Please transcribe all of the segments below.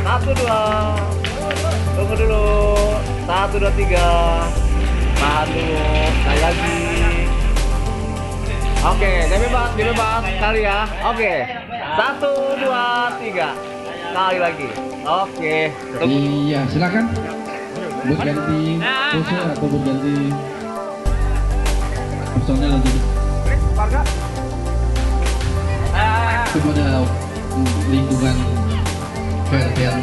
Satu dua. Tunggu dulu. Satu dua tiga. Tahan dulu. Sekali lagi. Oke, dibebas sekali ya. Oke. Satu dua tiga. Sekali lagi. Oke. Iya, silakan. Berganti pose atau berganti personel untuk kepada lingkungan KRT-an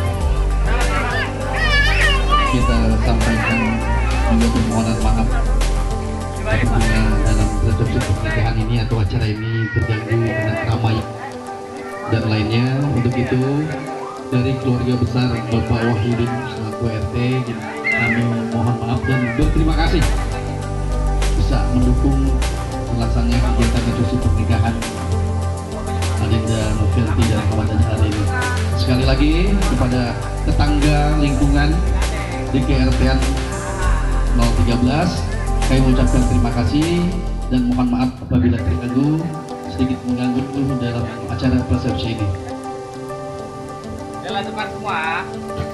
kita sampaikan juga permohonan maaf apabila dalam resepsi pernikahan ini atau acara ini terganggu dengan keramaian dan lainnya. Untuk itu dari keluarga besar Bapak Wahyudin selaku RT, kami mohon maaf dan berterima kasih bisa mendukung terlaksananya kegiatan resepsi pernikahan Adinda Novelty dan kawan hari ini. Sekali lagi kepada tetangga lingkungan di KRT-an 013, kami mengucapkan terima kasih dan mohon maaf apabila terganggu sedikit mengganggu dalam acara resepsi ini. Jalan depan semua.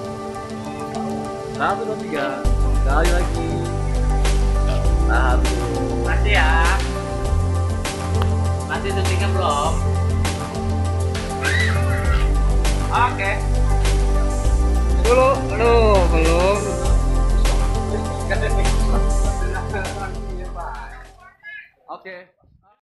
Satu dua tiga. Sekali lagi. Tahan dulu. Masih ya. Masih syutingnya belum? Oke. Belum. Oke.